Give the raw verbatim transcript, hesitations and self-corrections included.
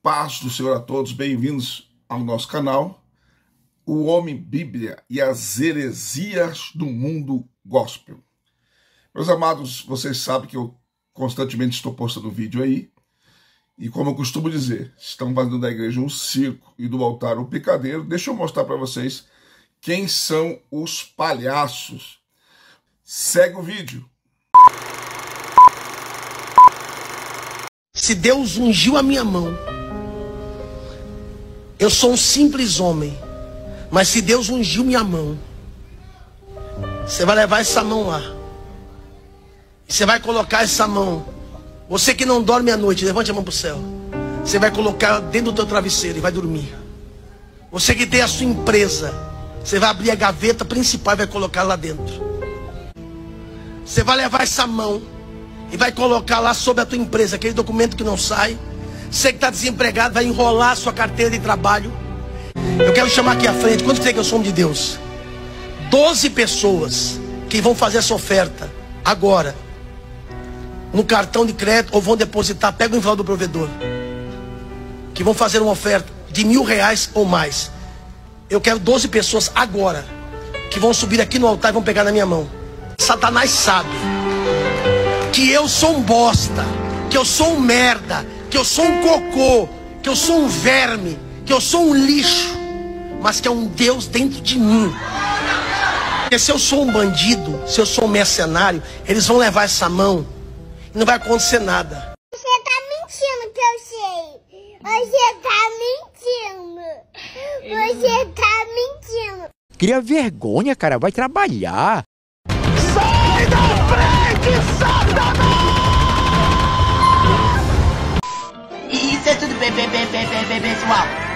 paz do Senhor a todos, bem-vindos ao nosso canal, O Homem Bíblia e as heresias do mundo gospel. Meus amados, vocês sabem que eu constantemente estou postando vídeo aí, e como eu costumo dizer, estão fazendo da igreja um circo e do altar um picadeiro. Deixa eu mostrar para vocês quem são os palhaços. Segue o vídeo. Se Deus ungiu a minha mão, eu sou um simples homem, mas se Deus ungiu minha mão, você vai levar essa mão lá, e você vai colocar essa mão. Você que não dorme à noite, levante a mão para o céu. Você vai colocar dentro do teu travesseiro e vai dormir. Você que tem a sua empresa, você vai abrir a gaveta principal e vai colocar lá dentro. Você vai levar essa mão e vai colocar lá sobre a tua empresa, aquele documento que não sai. Você que está desempregado vai enrolar a sua carteira de trabalho. Eu quero chamar aqui à frente, quanto tem que eu sou homem de Deus? doze pessoas que vão fazer essa oferta agora, no cartão de crédito, ou vão depositar, pega o envelope do provedor, que vão fazer uma oferta de mil reais ou mais. Eu quero doze pessoas agora, que vão subir aqui no altar e vão pegar na minha mão. Satanás sabe que eu sou um bosta, que eu sou um merda, que eu sou um cocô, que eu sou um verme, que eu sou um lixo, mas que é um Deus dentro de mim. Porque se eu sou um bandido, se eu sou um mercenário, eles vão levar essa mão e não vai acontecer nada. Você tá mentindo que eu sei. Você tá mentindo. Você tá mentindo. Cria vergonha, cara. Vai trabalhar. Sai da frente, Satanás! Isso é tudo bem, bem, bem, bem, bem, bem, pessoal.